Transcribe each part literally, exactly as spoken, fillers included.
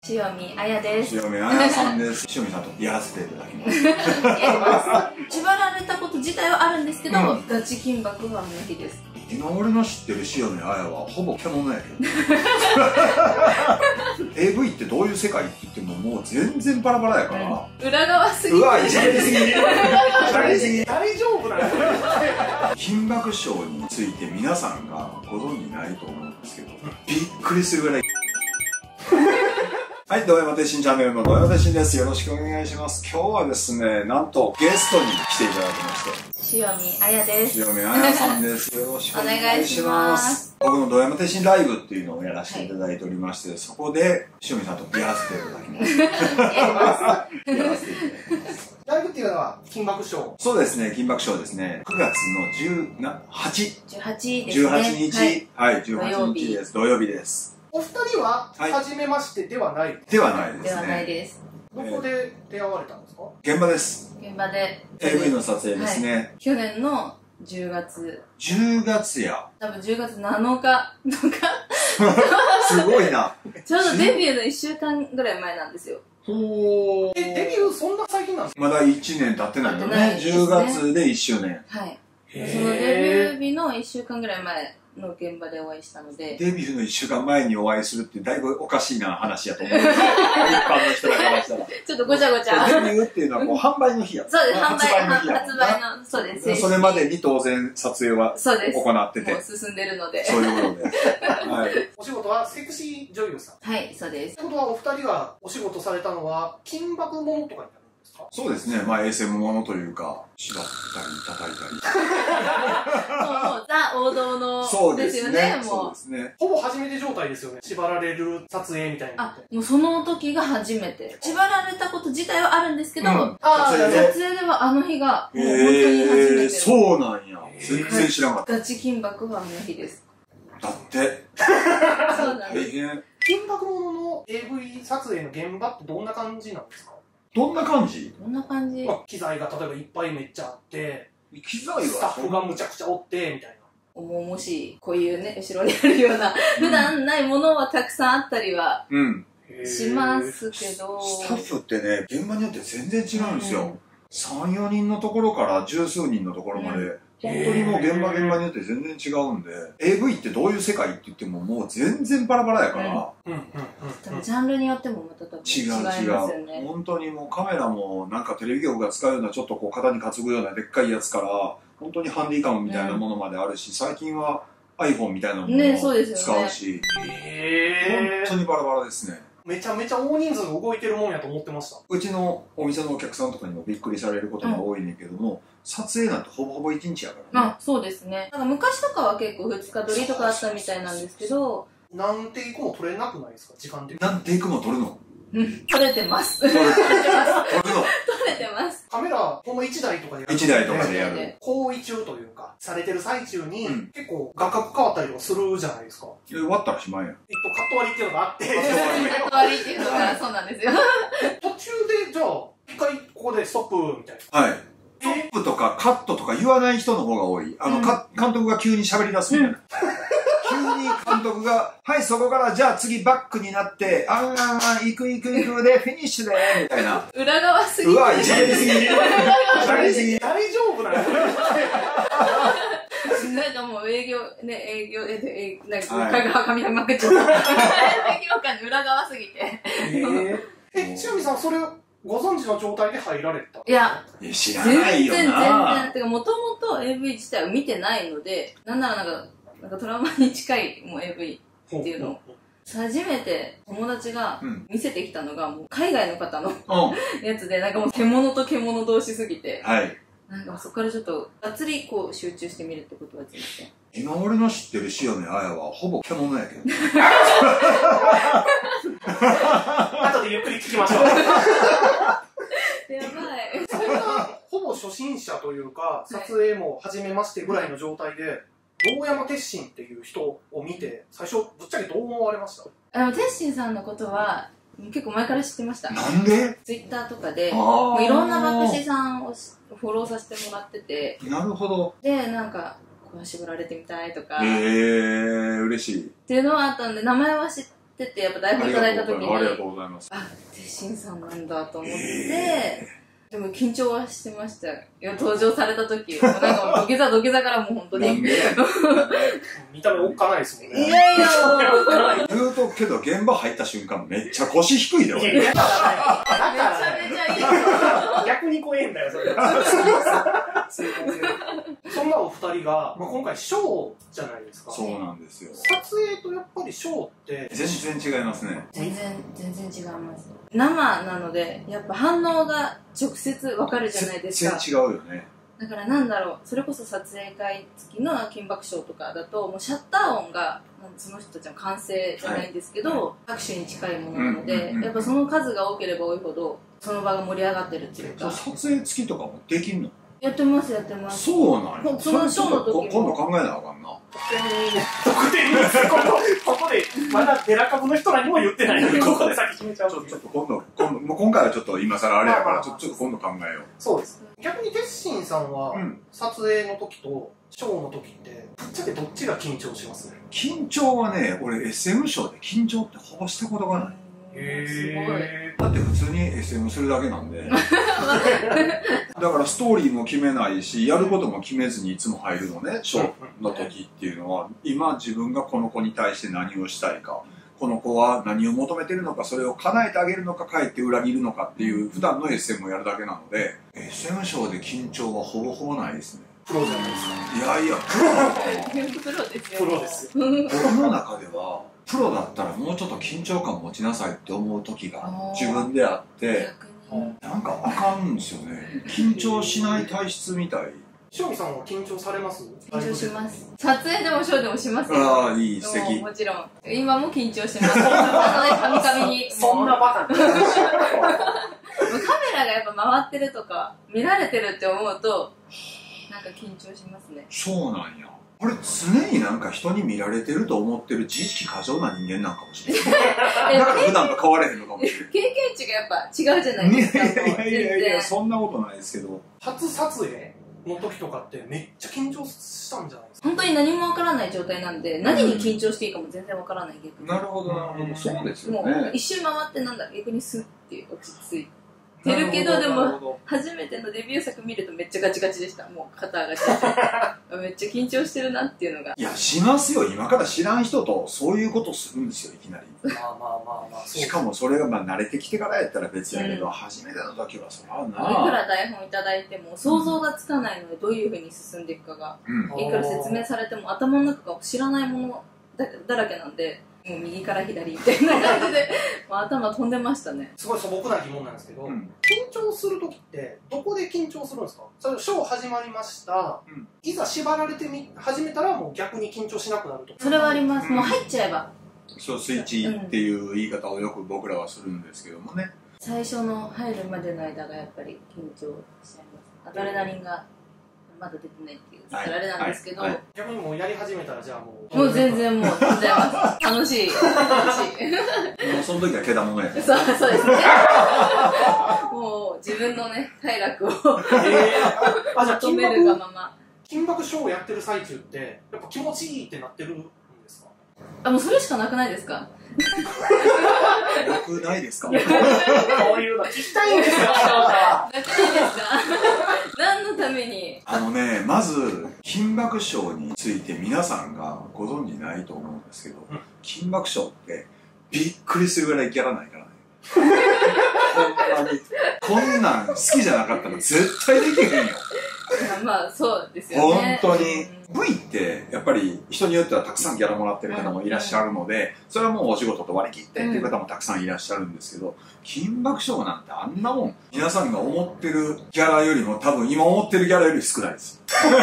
塩見彩です。 塩見彩さんです。塩見さんとやらせていただきます。 やります。縛られたこと自体はあるんですけど、うん、ガチ金箔は無理です。 今俺の知ってる塩見彩はほぼ獣やけどエーブイ ってどういう世界って言ってももう全然バラバラやから、 うん、裏側すぎて、 うわ、いじりすぎいじりすぎ大丈夫なの？ 金箔賞について皆さんがご存じないと思うんですけど、びっくりするぐらいはい、ドヤマテシンチャンネルのドヤマテシンです。よろしくお願いします。今日はですね、なんとゲストに来ていただきまして塩見彩です。 塩見彩さんです。よろしくお願いします。僕のドヤマテシンライブっていうのをやらせていただいておりまして、はい、そこで塩見さんとやらせていただきます。やらせていただきます。 ライブっていうのは金箔賞。 そうですね、金箔賞ですね。くがつのじゅうはち。 じゅうはちですね。 じゅうはちにち。はい、じゅうはちにちです。土曜日です。 お二人は初めましてではない、はい、 ではないですね。 ではないです。 どこで出会われたんですか？ 現場です。 現場でエーブイ の撮影ですね、はい、 去年のじゅうがつ。 じゅうがつや。 多分じゅうがつなのかとかすごいな。 ちょうどデビューのいっしゅうかんぐらい前なんですよ。 ほー。え、デビューそんな最近なんですか？ まだいちねん経ってないよね。じゅうがつでいっしゅうねん。 はい。そのデビュー日のいっしゅうかんぐらい前の現場でお会いしたので、 デビューのいっしゅうかんまえにお会いするってだいぶおかしいな話やと思う。一般の人らからしたらちょっとごちゃごちゃ。 デビューっていうのはもう販売の日や。 そうです、販売の日や。 発売の、そうです。 それまでに当然撮影は行ってて、 もう進んでるので、 そういうことで、はい、 お仕事はセクシー女優さん。 はい、そうです。 ということはお二人がお仕事されたのは金箔ものとかになるんですか？ そうですね、まあ衛星ものというか縛ったり叩いたりもうザ王道のですよね。もうほぼ初めて状態ですよね。縛られる撮影みたいな。 あ、もうその時が初めて。縛られたこと自体はあるんですけど、うん、 あ撮影ではあの日がもう本当に初めて。 えー、そうなんや。全然知らなかった。 ガチ金箔はあの日です。 だってそうなんです。 金箔ものの エーブイ 撮影の現場ってどんな感じなんですか？ どんな感じ？ どんな感じ？ まあ、機材が例えばいっぱいめっちゃあって、 機材はスタッフがむちゃくちゃおってみたいな。 重々しい、こういうね、後ろにあるような、普段ないものはたくさんあったりはしますけど、 スタッフってね、現場によって全然違うんですよ。うん、さん、よにんのところから十数人のところまで、うん、本当にもう現場現場によって全然違うんで、エーブイ ってどういう世界って言ってももう全然バラバラやから、 ジャンルによってもまた多分違いますよね。 違う違う。本当にもうカメラもなんかテレビ局が使うようなちょっとこう肩に担ぐようなでっかいやつから、本当にハンディカムみたいなものまであるし、最近は iPhone みたいなものも使うし、本当にバラバラですね。 めちゃめちゃ大人数の動いてるもんやと思ってました。 うちのお店のお客さんとかにもびっくりされることが多いねんけども、うん、撮影なんてほぼほぼいちにちやからね。 あ、そうですね。なんか昔とかは結構ふつか撮りとかあったみたいなんですけど、 何テイクも撮れなくないですか？時間的に。 何テイクも撮るの？ うん、撮れてます。撮れてます。撮れてます。 カメラ、ほんのいちだいとかでやる。 いちだいとかでやる。 行為中というか、されてる最中に、うん、結構画角変わったりとかするじゃないですか。 終わったらしまいやん。 えっと、カット割りっていうのがあって。カット割りっていうのが、そうなんですよ。 途中で、じゃあ、一回ここでストップみたいな。 はい。ストップとかカットとか言わない人の方が多い。あの、うん、監督が急に喋り出すみたいな。うん急に監督が、はい、そこからじゃあ次バックになって、あんあんあん、行く行く行くで、フィニッシュで、みたいな。 裏側すぎて。 うわ、いじりすぎ。いじりすぎ。 大丈夫なの？ なんかもう営業、ね、営業、え、なんか、香川噛みまくっちゃった。営業官の裏側すぎて。 ええ、塩見さん、それ、ご存知の状態で入られた？ いや、 知らないよな。 全然、全然。てか、もともと エーブイ 自体を見てないので、なんならなんか、なんかトラウマに近いもう エーブイ っていうのを初めて友達が見せてきたのがもう海外の方のやつで、なんかもう獣と獣同士すぎて、はい、なんかそこからちょっとがっつりこう集中してみるってことは全然。 今俺の知ってる塩見彩はほぼ獣やけど後でゆっくり聞きましょう。 やばい。 そんなほぼ初心者というか撮影も初めましてぐらいの状態で堂山鉄心っていう人を見て最初ぶっちゃけどう思われました？ あの鉄心さんのことは結構前から知ってました。 なんで？ ツイッターとかでもういろんな爆死さんをフォローさせてもらってて、 なるほど。 でなんかこう絞られてみたいとか、 えー、嬉しいっていうのはあったんで名前は知っってて、やっぱ台本いただいた時に、 ありがとうございます。 あ、鉄心さんなんだと思って、でも緊張はしてましたよ。登場された時、なんか土下座土下座からもう本当に。 見た目おっかないですもんね。 いやいや、 言うとけど現場入った瞬間めっちゃ腰低いで、俺。 だから、 めちゃめちゃいい。 逆に怖えんだよ、それ。そんなお二人が、まあ、今回ショーじゃないですか。 そうなんですよ。 撮影とやっぱりショーって全然違いますね。 全然全然違います。生なのでやっぱ反応が直接わかるじゃないですか。 全然違うよね。 だからなんだろう、それこそ撮影会付きの金箔ショーとかだともうシャッター音がその人たちの完成じゃないんですけど、はいはい、拍手に近いものなので、うんうんうん、やっぱその数が多ければ多いほどその場が盛り上がってるっていうか。 撮影付きとかもできんの？ やってますやってます。 そうなんや。 そのショーの時も今度考えなあかんな。 特典です。ここでまだデラカブの人らにも言ってないのにここで先決めちゃう。 ちょっと今度今度もう今回はちょっと今更あれやからちょっと今度考えよう。 そうです。逆に鉄心さんは、うん、撮影の時とショーの時ってぶっちゃけどっちが緊張しますね？緊張はね、俺 エスエム ショーで緊張ってほぼしたことがない。 へー。だって普通に エスエム するだけなんでだからストーリーも決めないし、やることも決めずにいつも入るのね、ショーの時っていうのは。今自分がこの子に対して何をしたいか、この子は何を求めてるのか、それを叶えてあげるのか、かえって裏切るのかっていう普段の エスエム をやるだけなので、 エスエム ショーで緊張はほぼほぼないですね。 プロじゃないですか。 いやいや、プロなのかな。 プロですよ。 プロですよ。 僕の中ではプロだったらもうちょっと緊張感持ちなさいって思う時が自分であって、なんかあかんんですよね。緊張しない体質みたい。 塩見さんは緊張されます？ 緊張します。撮影でもショーでもしますよ。 ああ、いい、素敵。 もちろん。今も緊張してます。なので、カミカミに。 そんなバカな。カメラがやっぱ回ってるとか、見られてるって思うと、なんか緊張しますね。 そうなんや。これ常になんか人に見られてると思ってる自意識過剰な人間なんかもしれない。だから普段と変われへんのかもしれない。 経験値がやっぱ違うじゃないですか。 いやいやいやいや、そんなことないですけど。 初撮影の時とかってめっちゃ緊張したんじゃないですか？ 本当に何もわからない状態なんで、何に緊張していいかも全然わからない逆に。 なるほどなるほど、そうですよね。 もう一周回ってなんだ、逆にスッて落ち着いてるけど、でも初めてのデビュー作見るとめっちゃガチガチでした。もう肩上がっちゃってめっちゃ緊張してるなっていうのが。 いや、しますよ。今から知らん人とそういうことするんですよ、いきなり。 まあまあまあまあ。 しかもそれがまあ慣れてきてからやったら別やけど、うん、初めての時はそらな。 いくら台本いただいても想像がつかないので、どういうふうに進んでいくかが、うん、いくら説明されても頭の中が知らないもの だ, だらけなんで、もう右から左みたいな感じでもう頭飛んでましたね。 すごい素朴な疑問なんですけど、うん、緊張する時ってどこで緊張するんですか？それショー始まりました、うん、いざ縛られてみ始めたらもう逆に緊張しなくなるとか。 それはあります、うん、もう入っちゃえば。 そうスイッチっていう言い方をよく僕らはするんですけどもね、 最初の入るまでの間がやっぱり緊張しちゃいます。アドレナリンがまだ出てないっていう、はい、あれなんですけど、はいはい、 逆にもうやり始めたらじゃあもうもう全然もう飛んじゃいます楽しい楽しいもうその時はけだものやそうそうですねもう自分のね快楽を、えー、あじゃあ求めるがまま金箔ショーをやってる最中ってやっぱ気持ちいいってなってるんですか？ あ、もうそれしかなくないですか？ よくないですか？こういうの聞きたいんですよ。なくないですか？ 何のために？ あのね、まず金箔賞について皆さんがご存じないと思うんですけど、うん、金箔賞ってびっくりするぐらいギャラないからね。ほんまにこんなん好きじゃなかったら絶対できへんよ。 まあそうですよね。 本当に V ってやっぱり人によってはたくさんギャラもらってる方もいらっしゃるので、それはもうお仕事と割り切ってっていう方もたくさんいらっしゃるんですけど、金箔賞なんてあんなもん皆さんが思ってるギャラよりも多分今思ってるギャラより少ないです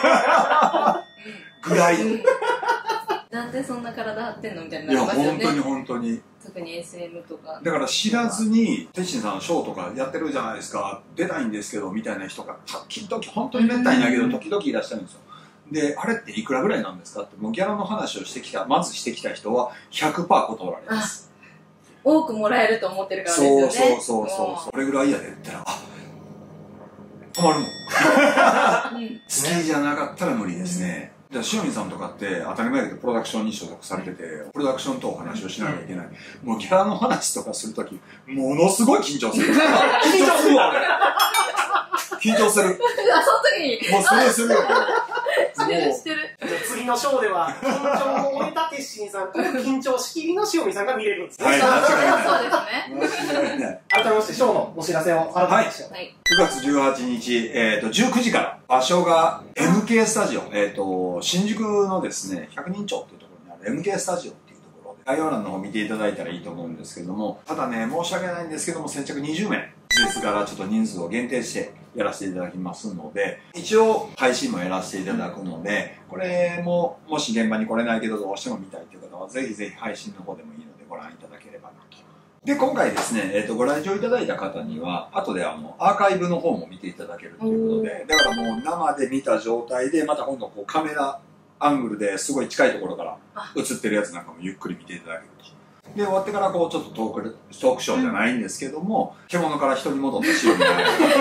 ぐらい。 なんでそんな体張ってんのみたいな。 いや本当に本当に。 特に エスエム とかだから知らずに鉄心さんショーとかやってるじゃないですか、出ないんですけどみたいな人が時々本当にめったにないけど時々いらっしゃるんですよ。であれっていくらぐらいなんですかってもうギャラの話をしてきたまずしてきた人は ひゃくパーセント 断られます。 多くもらえると思ってるからですよね。 そうそうそうそうそれぐらいやでって言ったらあ止まるもん好きじゃなかったら無理ですね。 じゃあ塩見さんとかって当たり前だけどプロダクションに所属されてて、プロダクションとお話をしなきゃいけない。うん、もうギャラの話とかするとき、ものすごい緊張する。緊張するわ、俺。緊張する。 あ、その時に。 もうそれするよ。 してる、してる。 次のショーでは、緊張を終えた鉄心さんと緊張しきりの塩見さんが見れるんですね。 はい、 そうですね。 改めまして、ショーのお知らせを改めまして。 はい。 くがつじゅうはちにち、えっと、じゅうくじから、場所が エムケー スタジオ、えっと、新宿のですね、ひゃくにん町っていうところにある エムケー スタジオっていうところで、概要欄の方見ていただいたらいいと思うんですけども、ただね、申し訳ないんですけども、先着にじゅうめい、施設からちょっと人数を限定してやらせていただきますので、一応配信もやらせていただくので、これも、もし現場に来れないけどどうしても見たいという方は、ぜひぜひ配信の方でもいいのでご覧いただければなと。で、今回ですね、えっと、ご来場いただいた方には、後であの、アーカイブの方も見ていただけるということで、だからもう生で見た状態で、また今度こうカメラアングルですごい近いところから映ってるやつなんかもゆっくり見ていただけると。で、終わってからこうちょっとトーク、トークショーじゃないんですけども、うん、獣から人に戻った塩見がそうです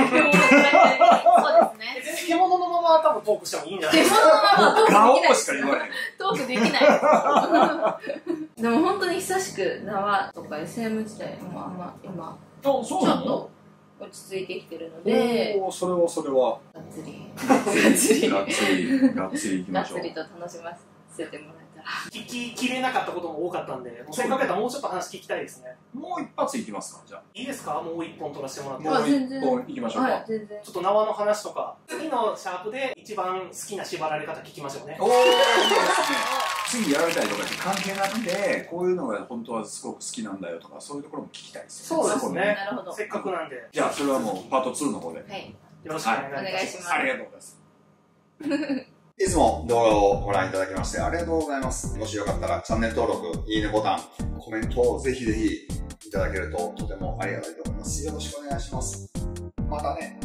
ね。獣のまま多分トークしてもいいんじゃないですか。 顔しか言わない。 トークできない。でも本当に久しく縄とか エスエム 自体もあんま今ちょっと落ち着いてきてるので、 おお、それはそれはがっつりがっつりがっつりがっつりいきましょう。 がっつりと楽しませてもらえたら。 聞ききれなかったことも多かったんで、もうせっかくやったらもうちょっと話聞きたいですね。 もう一発いきますか、じゃあ。 いいですか、もう一本取らせてもらって。 もう一本いきましょうか。 はい、全然。 ちょっと縄の話とか、次のシャープで一番好きな縛られ方聞きましょうね。 おお、いいですね。次やられたりとか関係なくて、こういうのが本当はすごく好きなんだよとか、そういうところも聞きたいですよね。 そうですね。 なるほど。 せっかくなんで。 じゃあ、それはもうパートツーの方で。 はい。 よろしくお願いします。 ありがとうございます。いつも動画をご覧いただきましてありがとうございます。もしよかったらチャンネル登録、いいねボタン、コメントをぜひぜひいただけるととてもありがたいと思います。よろしくお願いします。またね。